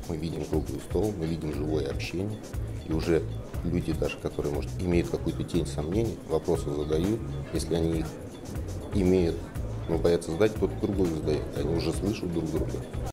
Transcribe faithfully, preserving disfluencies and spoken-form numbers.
мы видим круглый стол, мы видим живое общение, и уже люди даже, которые, может, имеют какую-то тень сомнений, вопросы задают, если они их имеют, но боятся задать, кто-то другой задает, они уже слышат друг друга.